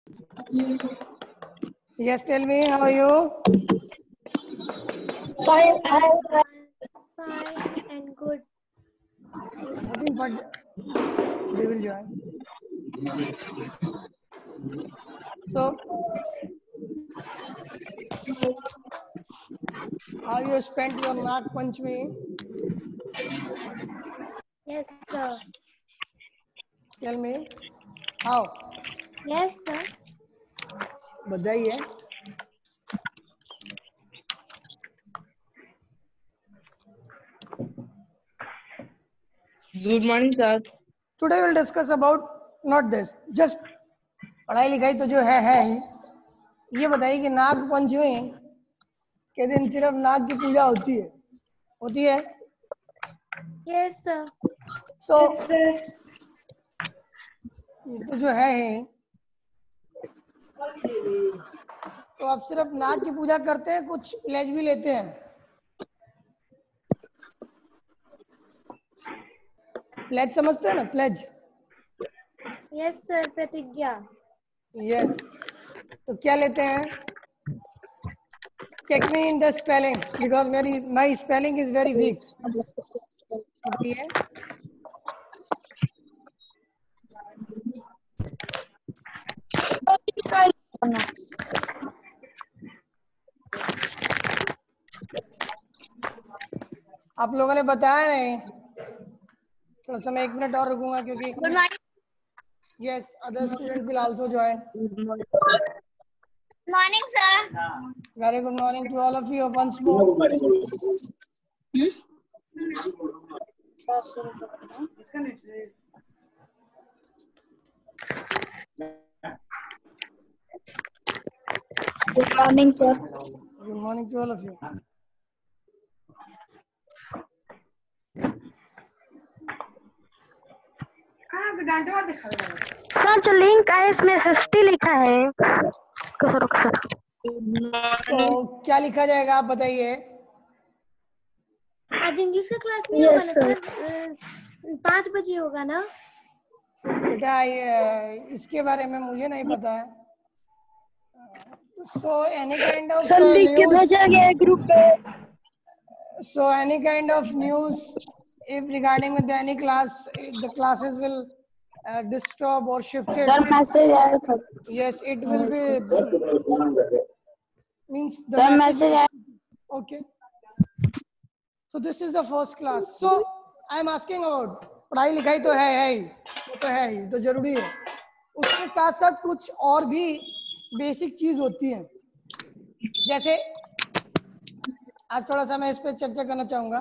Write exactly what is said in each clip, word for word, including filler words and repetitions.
Yes, tell me, how are you? Fine, fine, Fine and good. Nothing but they will join. So, how you spent your Nag Panchami? Yes, sir. Tell me, how? Yes, sir. बधाई है. Good morning, sir. Today we'll discuss about not this, just पढ़ाई लिखाई तो जो है है ही. ये बताइए कि नाग पंचमी के दिन सिर्फ नाग की पूजा होती है, होती है? Yes, sir. So, ये तो जो है ही, तो आप सिर्फ नाग की पूजा करते हैं, कुछ प्लेज भी लेते हैं? प्लेज समझते हैं ना, प्लेज? Yes, sir. प्रतिज्ञा. यस. तो क्या लेते हैं? Check me in the spelling because मेरी my spelling is very weak. बताइए. आप लोगों ने बताया नहीं. थोड़ा सा मैं एक मिनट और रुकूंगा क्योंकि yes other student will also join. Morning, sir. Very good morning to all of you once more. Good morning, sir. Good morning to all of you. Sir जो लिंक है इसमें षष्ठी लिखा है. कसर कसर. तो क्या लिखा जाएगा आप बताइए. आज इंग्लिश का क्लास नहीं Yes, होगा sir. ना सर? पाँच बजे होगा ना? बेटा ये इसके बारे में मुझे नहीं पता है. So any kind of sir लिख के न्यूज़. भेजा गया है ग्रुप पे. So any kind of news, if regarding with any class, the classes will uh, disturb or shifted. Sir message आया था. Yes, it will be means the sir message. Message आया. Okay. So this is the first class. So I am asking about पढ़ाई लिखाई तो है है ही, वो तो है ही, तो जरूरी है. उसके साथ साथ कुछ और भी बेसिक चीज होती है. जैसे आज थोड़ा सा मैं इस पे चर्चा करना चाहूंगा.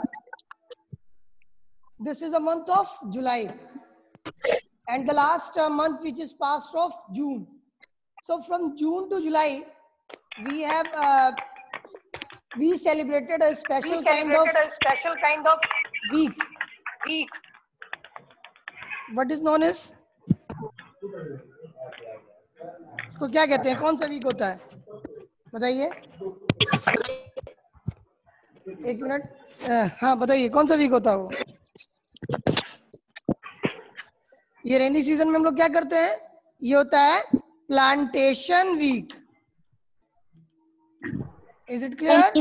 This is the month of July and the last uh, month which is passed of June. So from June to July we have uh, we celebrated a special We kind of celebrated a special kind of week. week. What is known as? इसको क्या कहते हैं? कौन सा week होता है? बताइए. एक मिनट. अ, हाँ बताइए कौन सा वीक होता है वो? ये रेनी सीजन में हम लोग क्या करते हैं? ये होता है plantation week. Is it clear?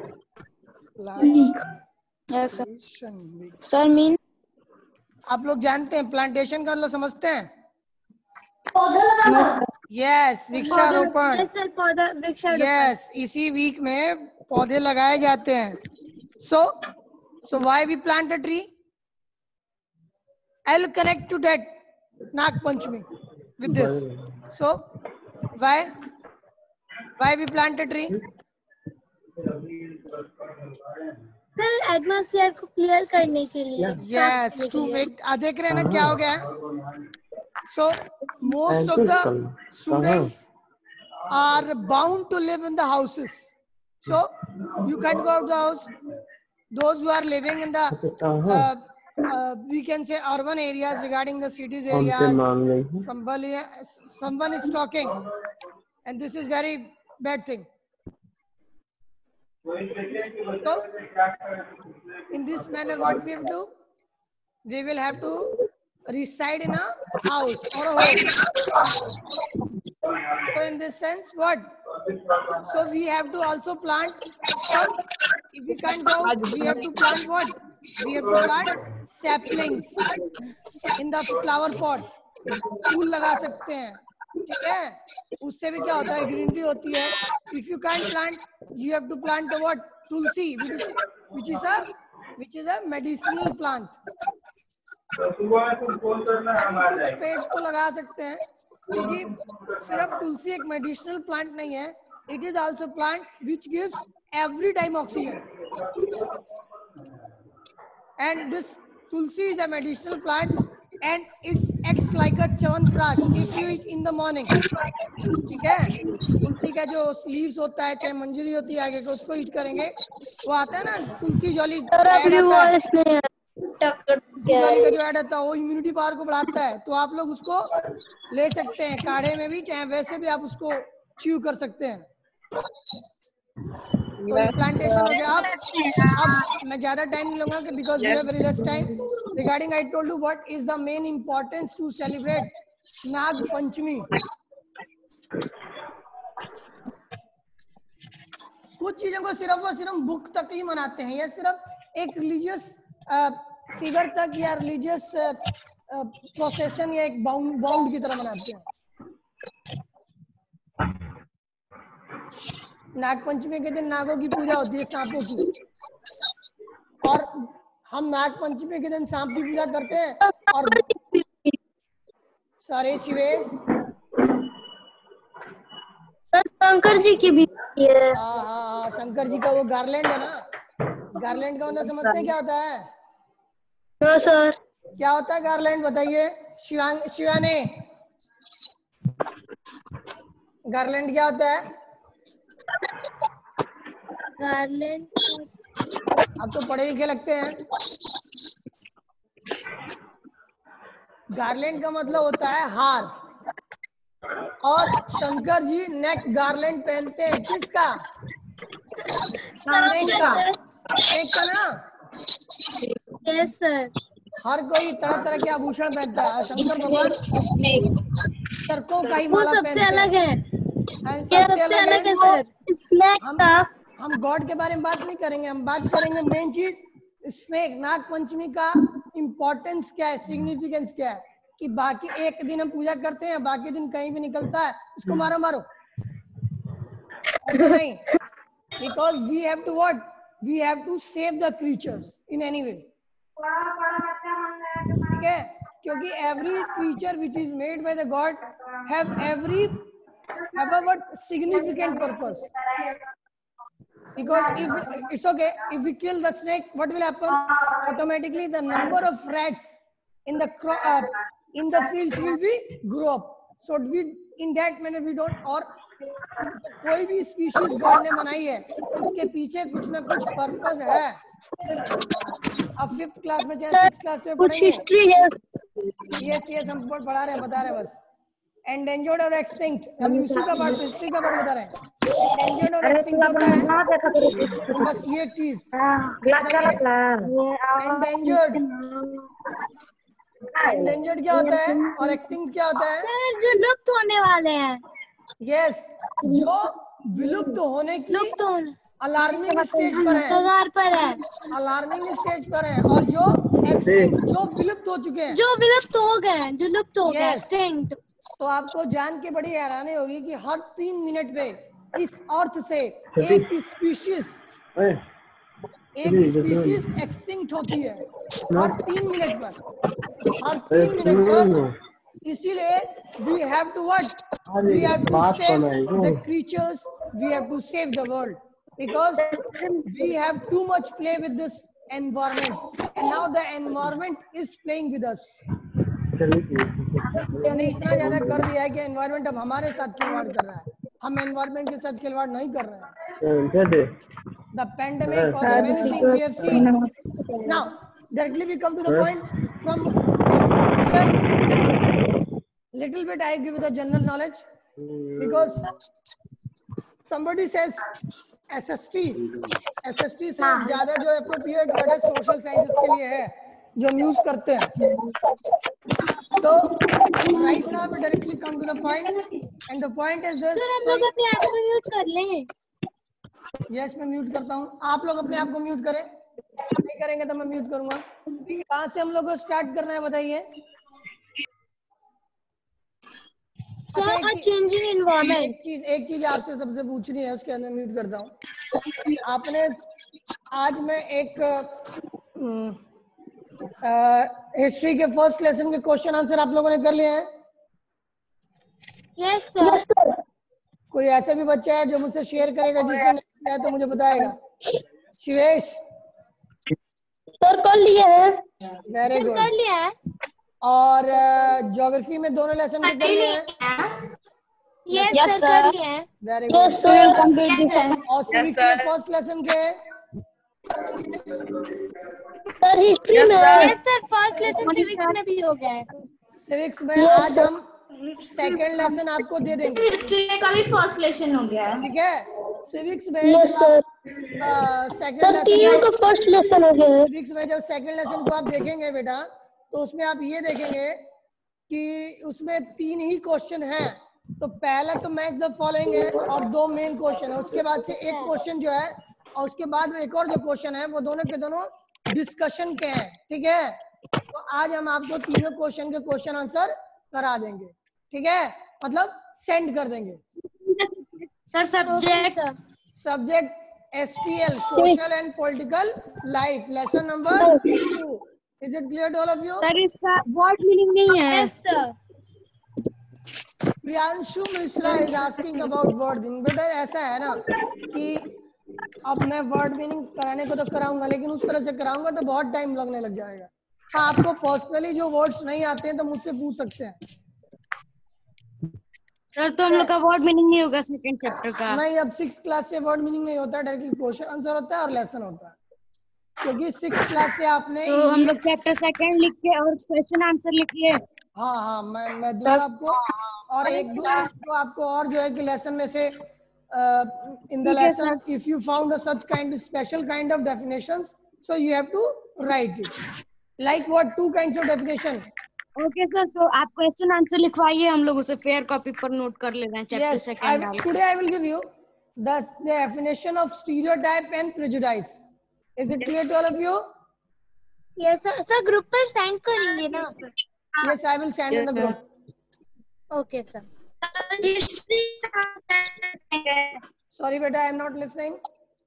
Yes, sir. Plantation week. Sir mean आप लोग जानते हैं प्लांटेशन का मतलब समझते हैं? यस, वृक्षारोपण. Yes, sir. पौधा वृक्षारोपण. यस, इसी वीक में पौधे लगाए जाते हैं. So so why we plant a tree? I will connect to that Nag Panchami with this. So why why we plant a tree? Sir atmosphere को क्लियर करने के लिए. Yes, to make. देख रहे हैं ना क्या हो गया है? So most of the students are bound to live in the houses, so you can't go out the house. Those who are living in the uh, uh, we can say urban areas, regarding the cities areas, somebody someone is talking and this is very bad thing. So in this manner what we have to do, we will have to reside in a house or a home. So in this sense, what? So we have to also plant some, if we can't go, we have to plant what? We have to plant saplings in the flower pot. फूल लगा सकते हैं, ठीक है? उससे भी क्या होता है, ग्रीनरी होती है. If you can't plant, you have to plant the what? Tulsi, which is which is a which is a medicinal plant. कुछ पेड़ को लगा सकते हैं क्योंकि सिर्फ तुलसी एक मेडिसिनल प्लांट नहीं है. It is also plant which gives every time oxygen. And this tulsi is a medicinal plant and it acts like a chyawanprash if you eat in the morning. ठीक है? तुलसी का जो लीव्स होता है, चाहे मंजरी होती है आगे को, उसको ईट करेंगे, वो आता है ना तुलसी जॉली तुलसी जॉली का जो ऐड आता है वो इम्यूनिटी पावर को बढ़ाता है. तो आप लोग उसको ले सकते हैं काढ़े में भी, चाहे वैसे भी आप उसको च्यू कर सकते हैं. तो ये प्लांटेशन हो गया. अब अब मैं ज्यादा टाइम नहीं लूंगा because we have very less time. Regarding I told you what is the main importance to celebrate Nag Panchami. कुछ चीजों को सिर्फ और सिर्फ बुक तक ही मनाते हैं, या सिर्फ एक रिलीजियस फिगर तक या रिलीजियस प्रोसेशन या एक बाउंड बाउंड की तरह मनाते हैं. नागपंचमी के दिन नागों की पूजा होती है, सांपों की, और हम नागपंचमी के दिन सांप की पूजा करते हैं. और सारे शिवेश शंकर जी की भी है. हाँ हाँ हाँ, शंकर जी का वो गार्लैंड है ना. गार्लैंड का मतलब समझते हैं क्या होता है? हाँ सर. क्या होता है गार्लैंड, बताइए शिवांग शिवानी. गार्लैंड क्या होता है? गार्लैंड आप तो पढ़े लिखे लगते हैं. गार्लैंड का मतलब होता है हार, और शंकर जी नेक गार्लैंड पहनते हैं. किसका? स्नेक का. स्नेक का ना. Yes sir. हर कोई तरह तरह के आभूषण पहनता है. शंकर भगवान सरकों का ही माला पहनते हैं. अलग है. सबसे अलग है सर. स्नेक का हम गॉड के बारे में बात नहीं करेंगे, हम बात करेंगे मेन चीज स्नेक. नाग पंचमी का इम्पोर्टेंस क्या है, सिग्निफिकेंस क्या है, कि बाकी एक दिन हम पूजा करते हैं, बाकी दिन कहीं भी निकलता है उसको मारो मारो ऐसा नहीं. Because we have to what, we have to save the creatures in any way. ठीक है? क्योंकि every creature which is made by the God have every have a what significant purpose. Because if it's okay, if we kill the snake, what will happen? Automatically, the number of rats in the cro uh, in the fields will be grow up. So we in that manner we don't. और कोई भी species God ने बनाई है, उसके पीछे कुछ ना कुछ पर्पस है. अब फिफ्थ क्लास में चाहे सिक्स क्लास में कुछ हिस्ट्री है. यस यस हम पढ़ा रहे हैं, बता रहे हैं बस. Endangered और extinct, हम उसी का पार्ट, हिस्ट्री का पार्ट बता रहे हैं. Endangered और extinct होता है बस ये चीज. Endangered endangered क्या होता है और extinct क्या होता है? सर जो लुप्त होने वाले हैं. यस, जो विलुप्त होने की अलार्मिंग स्टेज पर है. कगार पर है. अलार्मिंग स्टेज पर है. और जो extinct, जो विलुप्त हो चुके हैं, जो विलुप्त हो गए, जो लुप्त हो गए, Yes. extinct. तो आपको जान के बड़ी हैरानी होगी कि हर तीन मिनट पे इस अर्थ से एक स्पीशीज एक स्पीशीज एक्सटिंक्ट होती है. हर तीन मिनट पर हर तीन मिनट पर. इसीलिए we have to what, we have to save the creatures, we have to save the world, because we have too much play with this environment and now the environment is playing with us. हमने इतना ज्यादा कर दिया है कि environment अब हमारे साथ खिलवाड़ कर रहा है. हम एनवायरनमेंट के साथ खिलवाड़ नहीं कर रहे हैं. The pandemic or anything we have seen. Now, directly we come to the point from little bit I give you the general knowledge, because somebody says S S T. S S T से ज्यादा जो appropriate word है social sciences के लिए है. जो हम use करते हैं। तो right now we directly come to the point and the point is this. हम लोग अपने आप को म्यूट कर लें। यस मैं म्यूट करता हूँ, आप लोग अपने आप को म्यूट करें, नहीं करेंगे तो मैं म्यूट करूंगा। कहाँ से हम लोग को स्टार्ट करना है बताइए। अच्छा एक चेंजिंग एनवायरनमेंट। एक चीज एक चीज आपसे सबसे पूछनी है, उसके अंदर म्यूट करता हूँ। आपने आज मैं एक हिस्ट्री के फर्स्ट लेसन के क्वेश्चन आंसर आप लोगों ने कर लिए हैं? Yes sir. कोई ऐसा भी बच्चा है जो मुझसे शेयर करेगा जिसने नहीं किया है तो मुझे बताएगा। शिवेश सर कर लिए हैं। Very good. कर लिया है। और ज्योग्राफी में दोनों लेसन के कर लिए हैं? यस सर कर लिए हैं। Very good. Sir complete this है। और सिविक्स में फर्स्ट लेसन के सर हिस्ट्री में। Yes sir first lesson civics में भी हो गया है। सिविक्स में आज हम सेकेंड लेसन आपको दे देंगे। हिस्ट्री का भी फर्स्ट लेसन हो गया है। ठीक है, सिविक्स में यस सर। सेकेंड तीनों का फर्स्ट लेसन हो गया है। सिविक्स में जब सेकेंड लेसन को आप देखेंगे बेटा, तो उसमें आप ये देखेंगे कि उसमें तीन ही क्वेश्चन हैं। तो पहला तो मैच द फॉलोइंग है और दो मेन क्वेश्चन है, उसके बाद से एक क्वेश्चन जो है और उसके बाद एक और जो क्वेश्चन है वो दोनों के दोनों डिस्कशन के हैं। ठीक है, तो आज हम आपको तीनों क्वेश्चन के क्वेश्चन आंसर करा देंगे। ठीक है, मतलब सेंड कर देंगे। Sir subject subject SPL social and political life lesson number two. Is it clear to all of you? Sir इसका वर्ड मीनिंग नहीं है। Yes sir. Priyanshu Mishra is asking about word meaning. बेटा ऐसा है ना कि अब मैं वर्ड मीनिंग कराने को तो कराऊंगा, लेकिन उस तरह से कराऊंगा तो बहुत टाइम लगने लग जाएगा। हाँ, आपको पर्सनली जो वर्ड्स नहीं आते हैं तो मुझसे पूछ सकते हैं। सर तो हम लोग का वर्ड मीनिंग नहीं होगा सेकंड चैप्टर का? नहीं, अब सिक्स क्लास से वर्ड मीनिंग नहीं होता है, डायरेक्टली क्वेश्चन आंसर होता है और लेसन होता है। क्योंकि सिक्स क्लास से आपने तो हम लोग चैप्टर सेकंड लिख के और क्वेश्चन आंसर लिख लिए। हाँ हाँ मैं मैं दूंगा आपको। और एक दो तो आपको और जो है कि लेसन में से in the lesson if you found a such kind special kind of definitions so you have to write it. Like what? Two kinds of definition. Okay sir, तो आप क्वेश्चन आंसर लिखवाइए, हम लोग उसे फेयर कॉपी पर note कर ले रहे हैं chapter Yes, I second will, डाल today I will give you the definition of stereotype and prejudice. Is it clear to all of you? Yes sir. Sir group पर सेंड करेंगे ना? Yes, I will send in the group. Okay sir. Sorry beta, I am not listening.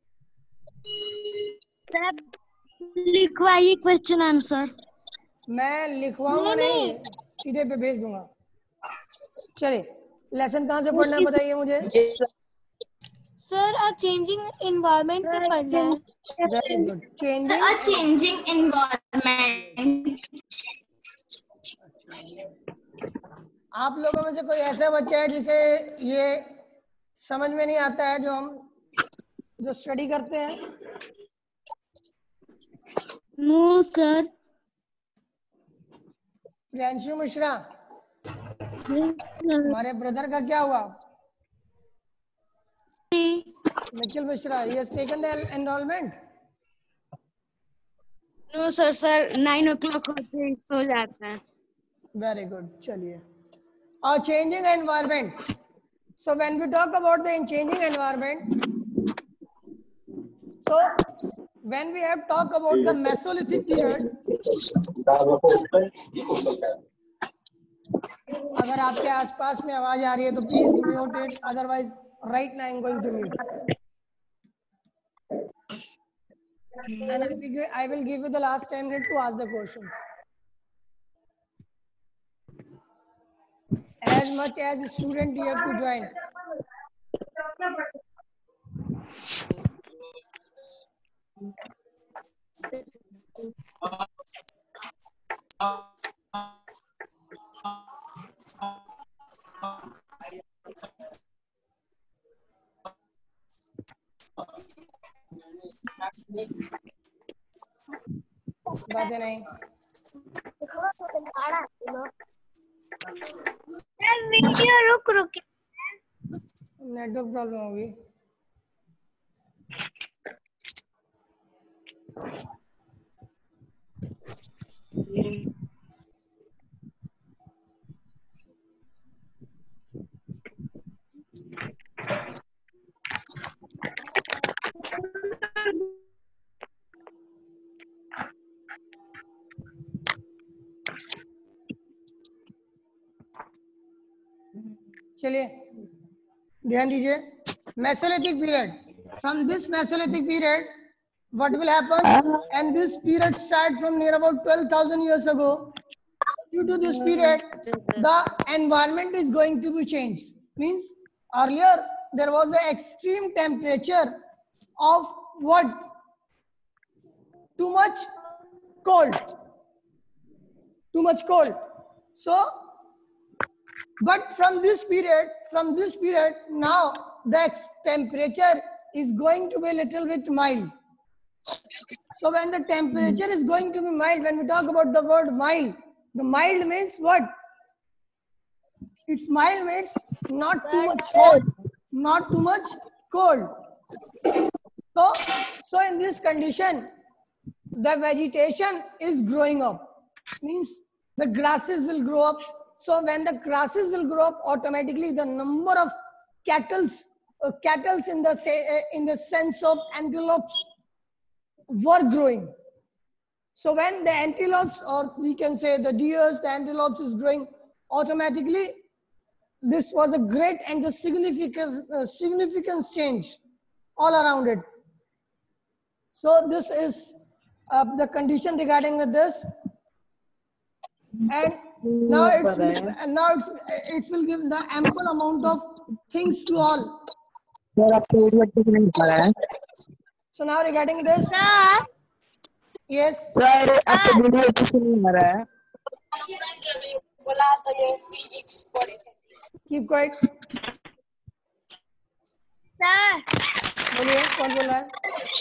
Sir लिखवाइए question answer. मैं लिखवाऊंगा नहीं, सीधे पे भेज दूंगा। चलिए, लेसन कहाँ से पढ़ना है बताइए मुझे। सर अ चेंजिंग एनवायरनमेंट से पढ़ना है। Very good. Changing a changing environment. आप लोगों में से कोई ऐसा बच्चा है जिसे ये समझ में नहीं आता है जो हम जो स्टडी करते हैं? No sir. प्रियांशु मिश्रा, हमारे ब्रदर का क्या हुआ? Nikhil Mishra, he has taken the enrollment? No sir, sir nine o'clock होते सो जाता है। Very good. चलिए, और changing environment. So when we talk about the changing environment, so when we have talk about the mesolithic period, अगर आपके आसपास में आवाज आ रही है तो please mute it, otherwise right now I am going to mute and I will, I will give you the last ten minutes to ask the questions. As much as a student you have to join. बातें नहीं। Video रुक रुक network problem होगी। चलिए ध्यान दीजिए, mesolithic period. From this Mesolithic period, what will happen? And this period start from near about twelve thousand years ago. Due to this period, the environment is going to be changed. Means earlier there was an extreme temperature of what? Too much cold. Too much cold. So, but from this period, from this period, now the temperature is going to be a little bit mild. So when the temperature is going to be mild, when we talk about the word mild, the mild means what? It's mild means not too much hot, not too much cold. So, so in this condition, the vegetation is growing up. Means the grasses will grow up. So when the grasses will grow up, automatically the number of cattles, uh, cattles in the say, uh, in the sense of antelopes were growing. So when the antelopes, or we can say the deers, the antelopes is growing, automatically this was a great and the significant uh, significant change all around it. So this is uh, the condition regarding with this, and now it's and now it's it will give the ample amount of things to all. So now regarding this, Sir. yes. Sir, आपका video अच्छे नहीं आ रहा है. Keep quiet. Sir. बोलिए, कौन बोल रहा है?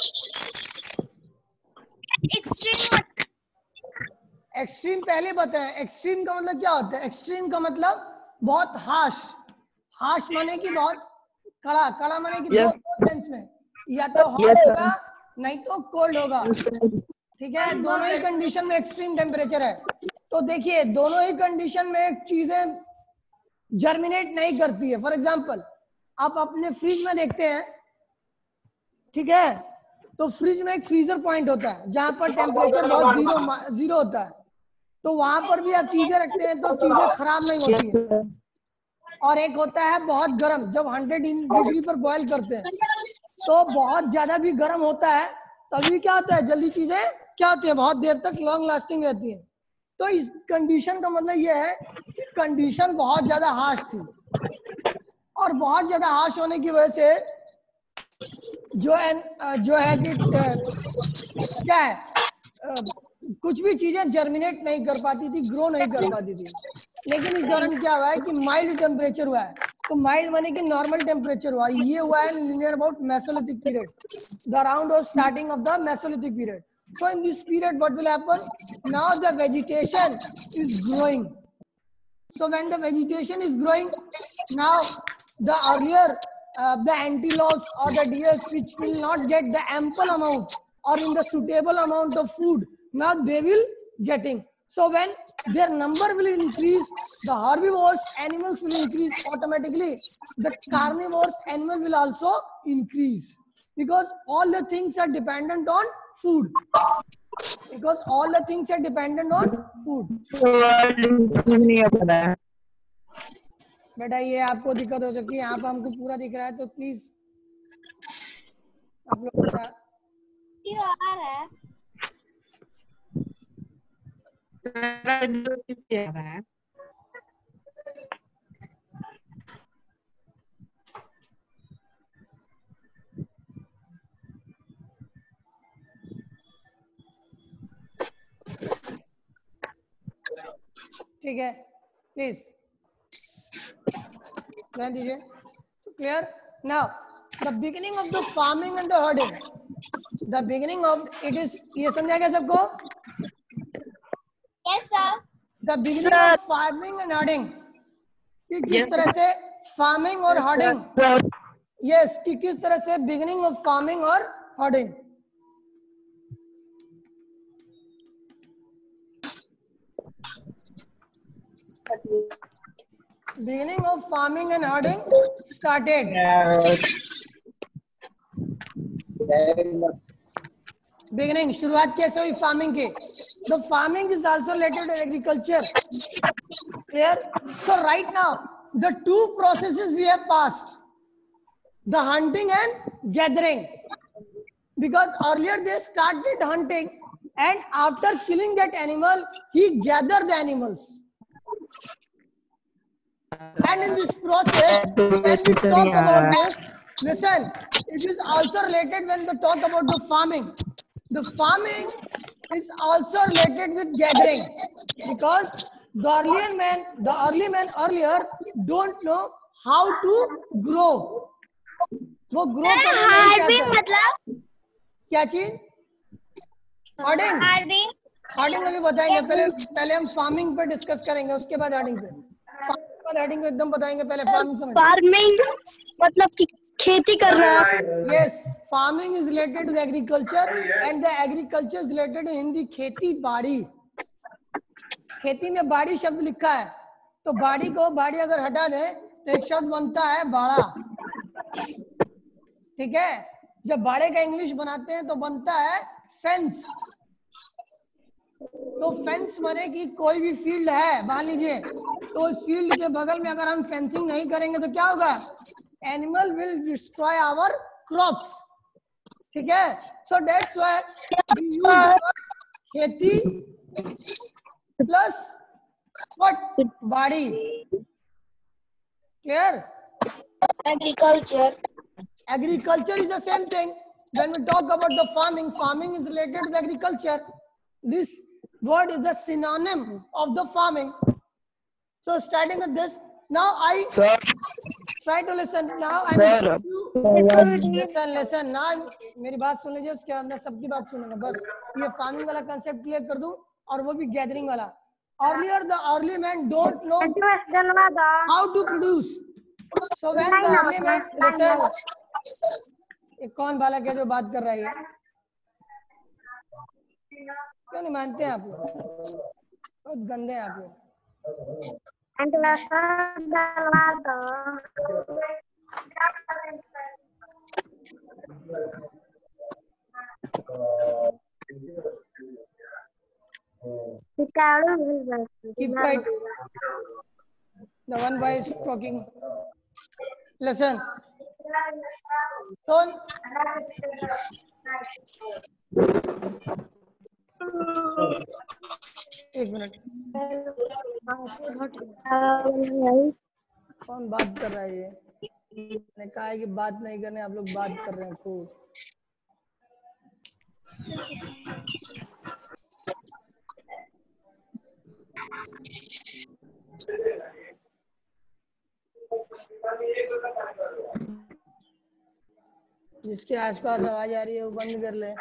Extreme. एक्सट्रीम पहले बताएं. एक्सट्रीम का मतलब क्या होता है? एक्सट्रीम का मतलब बहुत हार्श. हार्श माने कि बहुत कड़ा. कड़ा माने कि yes. दो सेंस में, या तो हॉट yes, होगा नहीं तो कोल्ड होगा. ठीक है, दोनों ही कंडीशन में एक्सट्रीम टेम्परेचर है. तो देखिए दोनों ही कंडीशन में चीजें जर्मिनेट नहीं करती है. फॉर एग्जांपल आप अपने फ्रिज में देखते हैं, ठीक है, तो फ्रिज में एक फ्रीजर पॉइंट होता है जहां पर टेम्परेचर बहुत जीरो जीरो होता है. तो वहां पर भी आप चीजें रखते हैं तो चीजें खराब नहीं होती है. और एक होता है बहुत गर्म, जब हंड्रेड डिग्री पर बॉयल करते हैं तो बहुत ज्यादा भी गर्म होता है, तभी क्या होता है, जल्दी चीजें क्या होती है, बहुत देर तक लॉन्ग लास्टिंग रहती है. तो इस कंडीशन का मतलब यह है कि कंडीशन बहुत ज्यादा हार्श थी, और बहुत ज्यादा हार्श होने की वजह से जो है जो है कि क्या है, कुछ भी चीजें जर्मिनेट नहीं कर पाती थी, ग्रो नहीं कर पाती थी. लेकिन इस दौरान क्या हुआ है कि माइल्ड टेम्परेचर हुआ है. तो माइल्ड माने कि नॉर्मल टेम्परेचर हुआ. ये हुआ है near about mesolithic period. The around was starting of the mesolithic period. So in this period what will happen? Now the vegetation is growing. So when the vegetation is growing, now the earlier uh, the antelopes or the deers which will not get the ample amount or in the suitable amount of food, now they will getting. So when their number will increase, the herbivores animals will increase automatically. The carnivores animal will also increase, because all the things are dependent on food. Because all the things are dependent on food. बेटा ये आपको दिक्कत हो सकती है. यहाँ पर हमको पूरा दिख रहा है, तो प्लीज आप लोग क्यों आ रहा है? ठीक है, प्लीज ध्यान दीजिए. Clear? Now the beginning of the farming and the herding. The beginning of it is, ये समझा क्या सबको? Yes sir. The beginning of farming and herding, कि किस yes, तरह से फार्मिंग और हर्डिंग, यस, कि किस तरह से बिगिनिंग ऑफ फार्मिंग और herding. Beginning of farming and herding started. Beginning, शुरुआत कैसे हुई फार्मिंग के? The farming is also related to agriculture. Clear? So right now, the two processes we have passed, the hunting and gathering. Because earlier they started hunting, and after killing that animal, he gathered the animals. And in this process, when we talk about this, listen, it is also related when we talk about the farming. The farming is also related with gathering, because the earlier man, the early man earlier don't know how to grow. वो grow करना नहीं चाहते। मतलब क्या चीज? Herding. Halving herding अभी बताएंगे, पहले पहले हम फार्मिंग पे डिस्कस करेंगे, उसके बाद हर्डिंग पे। फार्मिंग बाद हर्डिंग को एकदम बताएंगे, पहले फार्मिंग समझ। फार्मिंग मतलब कि खेती करना। Yes, farming is related to agriculture, and the agriculture is related to Hindi खेती बाड़ी। खेती में बाड़ी शब्द लिखा है, तो बाड़ी को बाड़ी अगर हटा दे तो एक शब्द बनता है बाड़ा। ठीक है, जब बाड़े का इंग्लिश बनाते हैं तो बनता है फेंस। तो फेंस माने कि कोई भी फील्ड है, मान लीजिए, तो उस फील्ड के बगल में अगर हम फेंसिंग नहीं करेंगे तो क्या होगा? Animal will destroy our crops. ठीक है, so that's why we use खेती प्लस व्हाट? बाड़ी। Clear? Agriculture. Agriculture is the same thing. When we talk about the farming, farming is related to the agriculture. This word is the synonym of the farming. So starting with this, now I Sir, try to listen. Now I Sir. listen, listen. Now मेरी बात सुन लीजिए, उसके अंदर सबकी बात सुनेंगे। बस ये फार्मिंग वाला कंसेप्ट क्लियर कर दूं, और वो भी गैदरिंग वाला। Earlier the early man don't know how to produce. So when the early man listen, ये कौन बालक है जो बात कर रहा है? क्यों नहीं मानते हैं आप लोग? बहुत गंदे हैं आप लोग। Keep quiet. The one boy is talking. Listen. Son. एक मिनट। कौन बात कर रहा है? ये मैंने कहा है कि बात नहीं करने, आप लोग बात कर रहे हैं खूब। जिसके आसपास आवाज आ रही है वो बंद कर ले।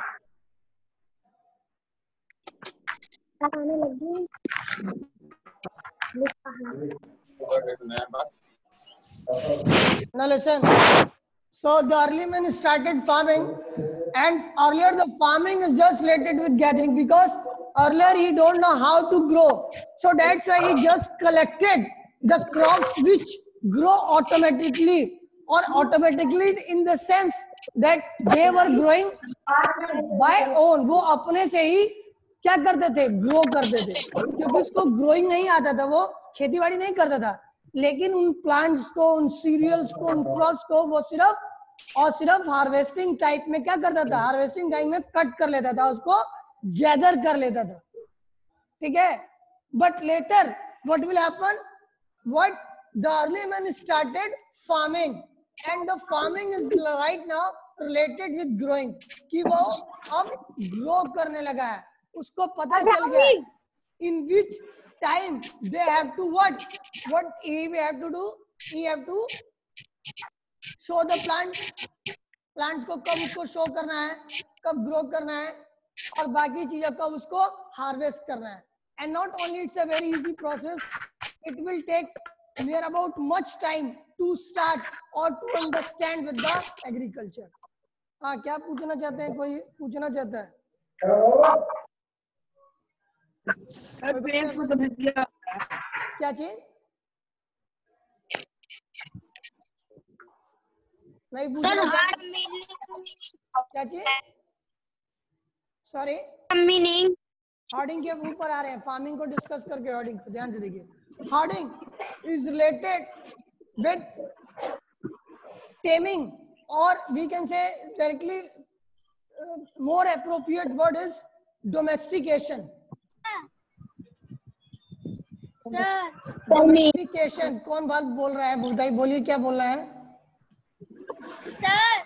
Now listen. So the early man started farming, and earlier the farming is just related with gathering, because earlier he don't know how to grow. So that's why he just collected the crops which grow automatically, or automatically in the sense that they were growing by own. वो अपने से ही क्या करते थे? Grow करते थे, क्योंकि उसको ग्रोइंग नहीं आता था, वो खेती बाड़ी नहीं करता था, लेकिन उन प्लांट्स को, उन सीरियल्स को, उन क्रॉप्स को वो सिर्फ और सिर्फ हार्वेस्टिंग टाइप में क्या करता था? हार्वेस्टिंग टाइम में कट कर लेता था, उसको गैदर कर लेता था। ठीक है, but later what will happen? What the early man started farming, and the farming is right now related with growing, कि वो अब ग्रो करने लगा है। उसको पता चल गया in which time they have to what what he have to do, he have to show the plants, plants को कब उसको शो करना है, कब ग्रो करना है, और बाकी चीजें कब उसको हार्वेस्ट करना है। and not only it's a very easy process, it will take near about much time to start or to understand with the agriculture. हाँ, क्या पूछना चाहते हैं? कोई पूछना चाहता है? तो क्या चीज? नहीं पूछा क्या चीज? सॉरी, मीनिंग हार्डिंग के ऊपर आ रहे हैं, फार्मिंग को डिस्कस करके हार्डिंग को ध्यान से देखिए. Herding is related with taming, और we can say directly more appropriate word is domestication. Domestication. कौन बात बोल रहा है? बुधाई बोलिए, क्या बोल रहा है? सर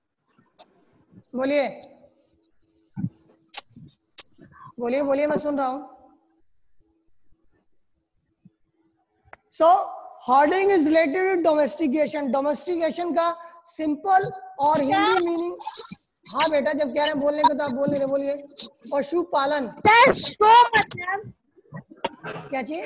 बोलिए बोलिए बोलिए, मैं सुन रहा हूं. So herding is related with domestication. Domestication का सिंपल और हिंदी मीनिंग. हाँ बेटा, जब कह रहे हैं बोलने को तो आप बोल नहीं रहे, बोलिए. पशुपालन. सो मतलब क्या चीज?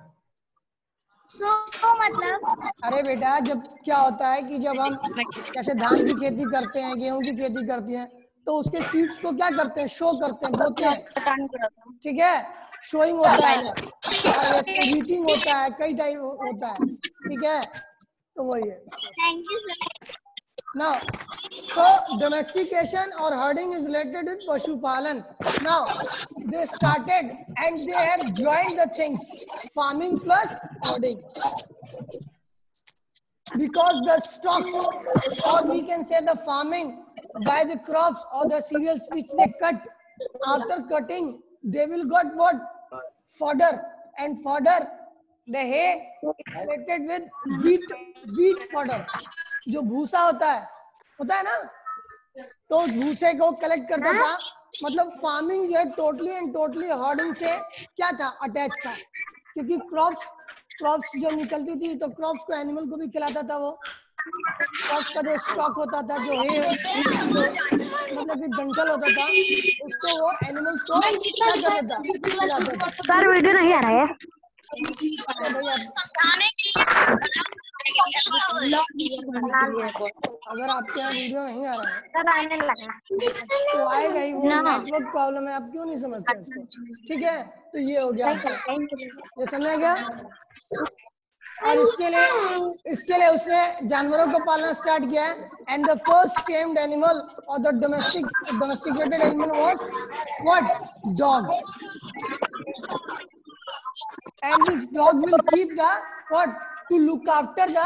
सो मतलब अरे बेटा, जब क्या होता है कि जब हम जैसे धान की खेती करते हैं, गेहूं की खेती करते हैं, तो उसके सीड्स को क्या करते हैं? शो करते हैं, बोते हैं. ठीक है, शोइंग होता है, हार्वेस्टिंग, हीटिंग होता है, कई टाइप होता है. ठीक है, तो वही है. Thank you sir. Now, so domestication or herding is related with pashupalan. Now, they started and they have joined the things, farming plus herding. Because the stocks, or we can say the farming by the crops or the cereals which they cut, after cutting, they will got what? Fodder. And fodder, the hay is related with wheat, wheat fodder. जो भूसा होता है होता है ना, तो उस भूसे को कलेक्ट करता था. मतलब फार्मिंग जो है टोटली एंड टोटली हर्डिंग से क्या था? अटैच था. क्योंकि क्रॉप्स क्रॉप्स जो निकलती थी तो क्रॉप्स को एनिमल को भी खिलाता था. वो क्रॉप्स का जो स्टॉक होता था, जो है मतलब कि डंठल होता था, उसको वो एनिमल्स को क्या करता था? खिलाता था. सर वीडियो नहीं आ रहा है. अगर आपके यहाँ वीडियो नहीं आ रहा है सर आने लगा. तो आएगा ही. वो नेटवर्क प्रॉब्लम है, आप क्यों नहीं समझते इसको? ठीक है, तो ये हो गया आपका. ये समझ गया. और इसके लिए इसके लिए उसने जानवरों को पालना स्टार्ट किया है. And the first tamed animal और the domestic domesticated animal was what? Dog. And this dog will keep the what? To look after the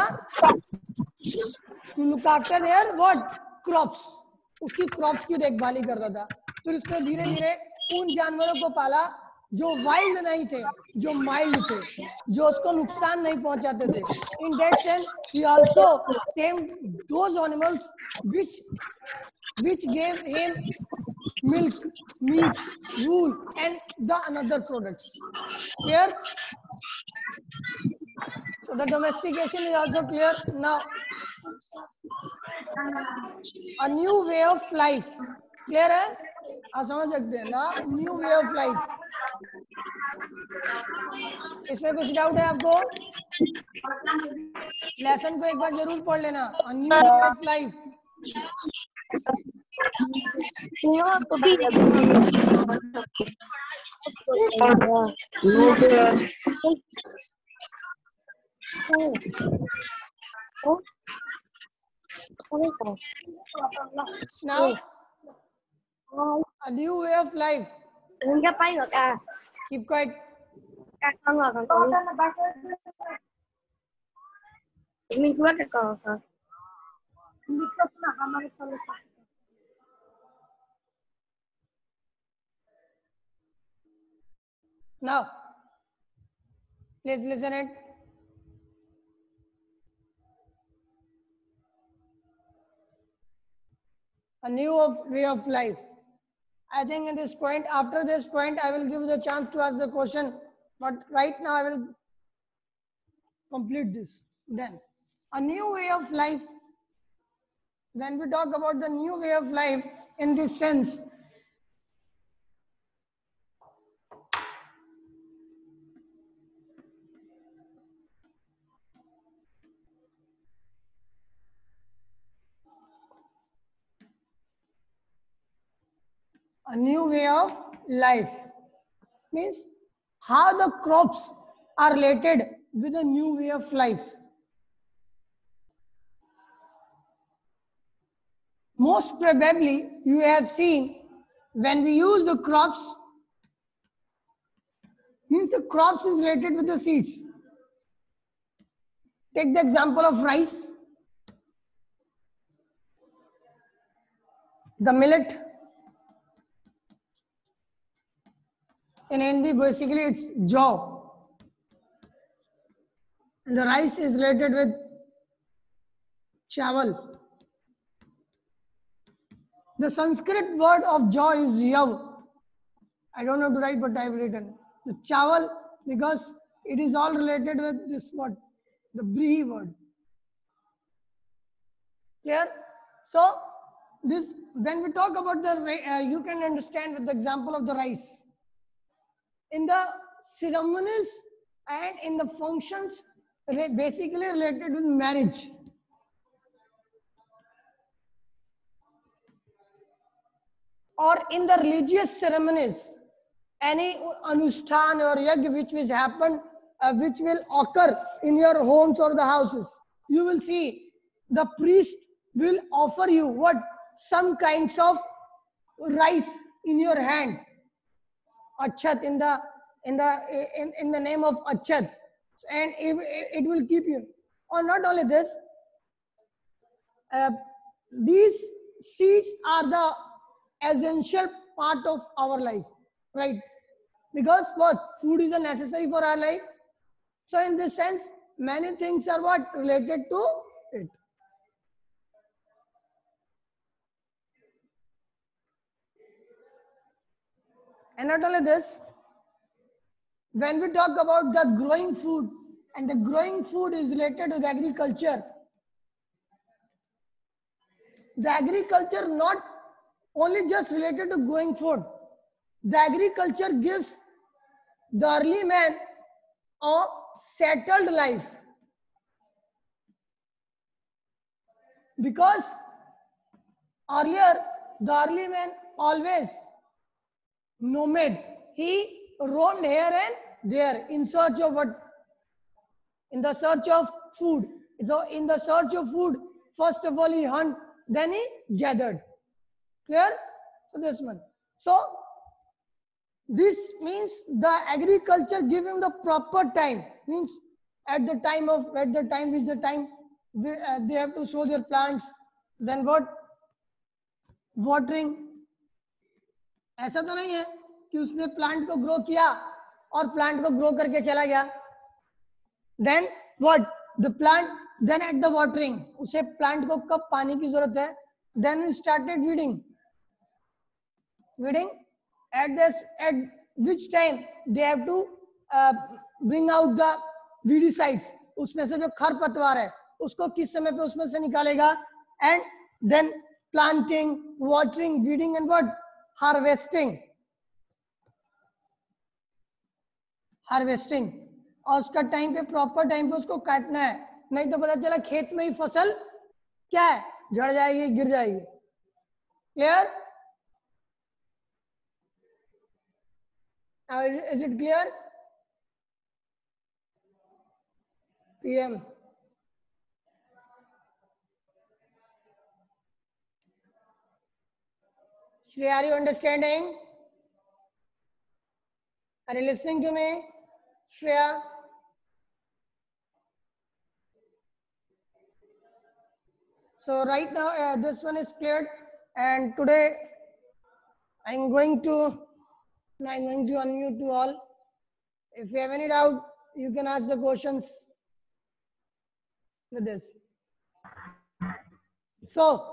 to look after their what? Crops. उसकी क्रॉप्स की देखभाली करता था. फिर उसने धीरे धीरे उन जानवरों को पाला जो वाइल्ड नहीं थे, जो माइल्ड थे, जो उसको नुकसान नहीं पहुंचाते थे. In that sense he also tamed those animals which which gave him milk, meat, wool, and the another products. Clear? So the domestication is also clear. Now, a new way of life. Clear है? आप समझ सकते हैं ना? New way of life. इसमें कुछ doubt है आपको? लेसन को एक बार जरूर पढ़ लेना. A new way of life. Now, a new way of life. Keep quiet. Now, please listen it. A new of way of life. I think at this point, after this point, I will give you the chance to ask the question. But right now, I will complete this. Then, a new way of life. When we talk about the new way of life in this sense, a new way of life means how the crops are related with a new way of life. Most probably you have seen when we use the crops, means the crops is related with the seeds. Take the example of rice, the millet. In Hindi, basically it's jaw. And the rice is related with chawal. The Sanskrit word of jaw is yav. I don't know to write, but I have written. The chawal, because it is all related with this what? The brihi word. Clear? So, this when we talk about the, uh, you can understand with the example of the rice. In the ceremonies and in the functions, basically related with marriage. Or in the religious ceremonies, any anushthan or yajna which will happen, uh, which will occur in your homes or the houses, you will see the priest will offer you what? Some kinds of rice in your hand. Achat in the in the in, in the name of Achat, and it, it will keep you. Or not only this, uh, these seeds are the essential part of our life, right? Because what? Food is a necessary for our life. So in this sense, many things are what? Related to it. And not only this, when we talk about the growing food, and the growing food is related with agriculture, the agriculture not only just related to growing food, the agriculture gives the early man a settled life. Because earlier, the early man always nomad. He roamed here and there in search of what? In the search of food. So in the search of food, first of all he hunt, then he gathered. Clear? So this one. So this means the agriculture give him the proper time. Means at the time of at the time which the time they, uh, they have to sow their plants. Then what? Watering. ऐसा तो नहीं है कि उसने plant को grow किया और plant को ग्रो करके चला गया. Then what? The plant, then at the watering, उसे प्लांट को कब पानी की जरूरत है? Then we started weeding. Weeding at this at which time they have to uh, bring out the weedicides. उसमें से जो खरपतवार है उसको किस समय पे उसमें से निकालेगा? And then planting, watering, weeding and what? Harvesting. Harvesting. और उसका टाइम पे प्रॉपर टाइम पे उसको काटना है, नहीं तो पता चला खेत में ही फसल क्या है, झड़ जाएगी, गिर जाएगी. Clear? Is it clear? P M. Shreya, are you understanding? Are you listening to me? Shreya? So right now uh, this one is cleared, and today I'm going to I'm going to unmute you all. If you have any doubt, you can ask the questions with this. So,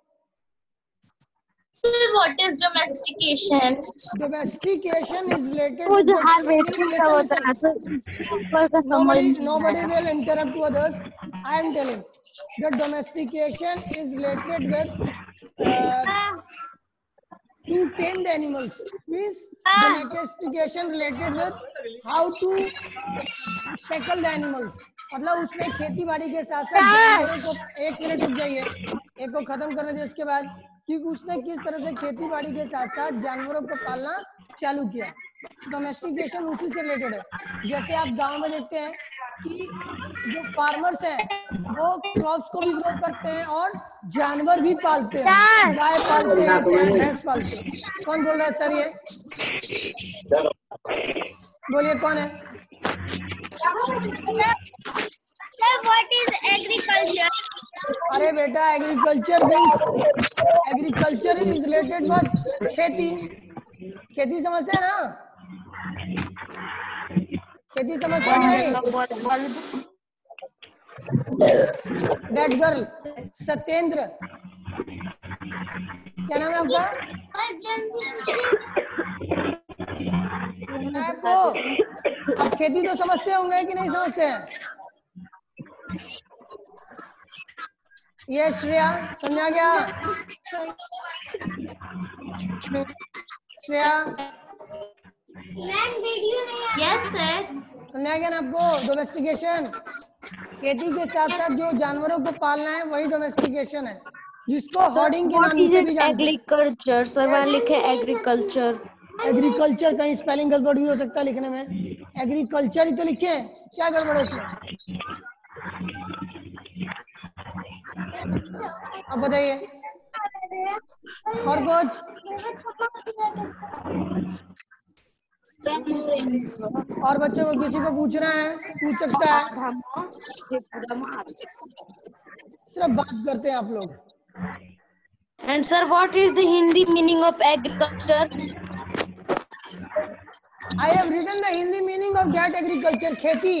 sir, what is domestication? Domestication is related वो with जो the- harvesting का होता है sir, ऊपर का समझ Nobody, नहीं nobody आया. will interrupt to others. I am telling. The domestication is related with uh, to tame the animals. Means domestication related with how to tackle the animals. मतलब उसने खेती बाड़ी के साथ साथ जानवरों को, एक मिनट रुक जाइए, एक को खत्म करने दे उसके बाद, कि उसने किस तरह से खेती बाड़ी के साथ साथ जानवरों को पालना चालू किया. डोमेस्टिकेशन उसी से रिलेटेड है। जैसे आप गांव में देखते हैं कि जो फार्मर्स हैं वो क्रॉप्स को भी ग्रो करते हैं और जानवर भी पालते हैं, गाय पालते हैं, भैंस पालते हैं। कौन बोल रहा है सर? ये बोलिए कौन है? Sir, what is agriculture? अरे बेटा, agriculture means agriculture is related with खेती। खेती समझते हैं ना? खेती समझते हैं? दैट गर्ल सत्येंद्र, क्या नाम है आपका? आपको अब खेती तो समझते होंगे कि नहीं समझते हैं? ये श्रेया समझा गया? Shreya Yes, sir. समझा गया ना आपको? डोमेस्टिकेशन, खेती के साथ साथ जो जानवरों को पालना है वही डोमेस्टिकेशन है, जिसको हॉर्डिंग के नाम से भी जानते हैं। एग्रीकल्चर सर, वहाँ लिखे एग्रीकल्चर। एग्रीकल्चर, कहीं स्पेलिंग गड़बड़ भी हो सकता है लिखने में। एग्रीकल्चर ही तो लिखे हैं, क्या गड़बड़ है उसमें? अब बताइए और कुछ? और बच्चों को किसी को पूछना है पूछ सकता है, सिर्फ बात करते हैं आप लोग। And sir, what is the Hindi meaning of agriculture? I have written the Hindi meaning of that agriculture, खेती.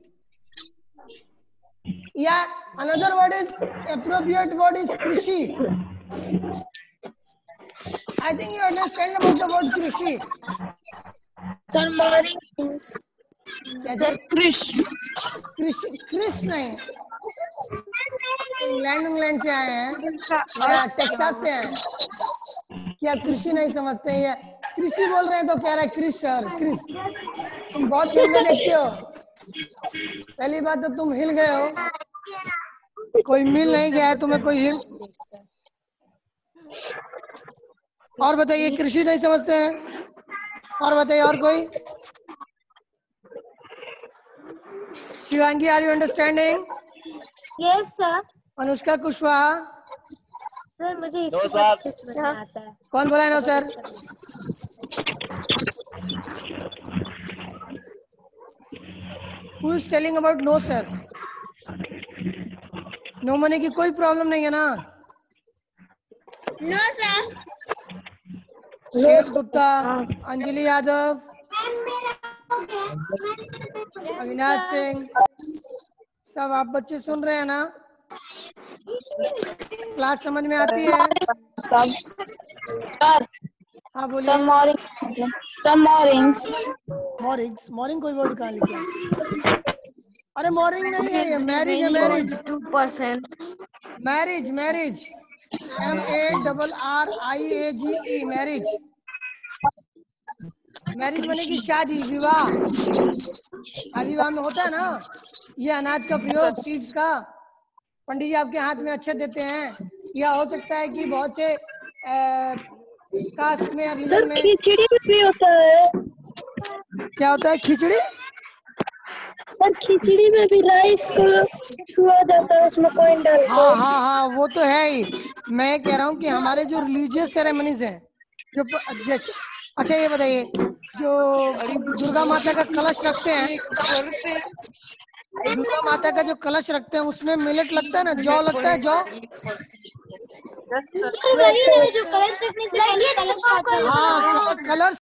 Yeah, another word is appropriate word is krishi. I think you understand about the word krishi. Sir morning sir कृष कृषि कृष नहीं, England England से आए हैं या Texas से आए हैं। क्या कृषि नहीं समझते हैं? ये कृषि बोल रहे हैं तो कह रहा है क्रिश सर, क्रिश। तुम बहुत फिल्में देखते हो। पहली बात तो तुम हिल गए हो, कोई मिल नहीं गया है तुम्हें कोई हिल। और बताइए, कृषि नहीं समझते हैं? और बताइए और कोई? Shivangi, are you understanding? Yes sir. Anushka Kushwaha? Sir मुझे इसको आता है। कौन बोला है no sir? Who is telling about no sir? No money की कोई प्रॉब्लम नहीं है ना? No, sir. शेष गुप्ता, अंजलि यादव, अविनाश सिंह, सब आप बच्चे सुन रहे हैं ना? क्लास समझ में आती है? हाँ बोलिए। Sir morning sir mornings mornings morning कोई वर्ड कहाँ लिखा है? अरे मॉर्निंग नहीं है, ये मैरिज है। Marriage two percent marriage marriage M A double R I A G E marriage. मैरिज माने की शादी, विवाह। शादी विवाह में होता है ना ये अनाज का प्रयोग, सीड्स का। पंडित जी आपके हाथ में अच्छे देते हैं, या हो सकता है कि बहुत से कास्ट में, रिलीजन में खिचड़ी भी होता है। क्या होता है? खिचड़ी? सर खिचड़ी में भी राइस को छुआ जाता है, उसमें कॉइन डालते हैं। हाँ हाँ हाँ वो तो है ही। मैं कह रहा हूँ कि हमारे जो रिलीजियस सेरेमनीज हैं, जो जैसे, अच्छा ये बताइए, जो दुर्गा माता का कलश रखते हैं, दुर्गा माता का जो कलश रखते हैं उसमें मिलेट लगता है ना, जौ लगता है, जौ? जो कलश रखने से पहले कलश आता है। हाँ, कलर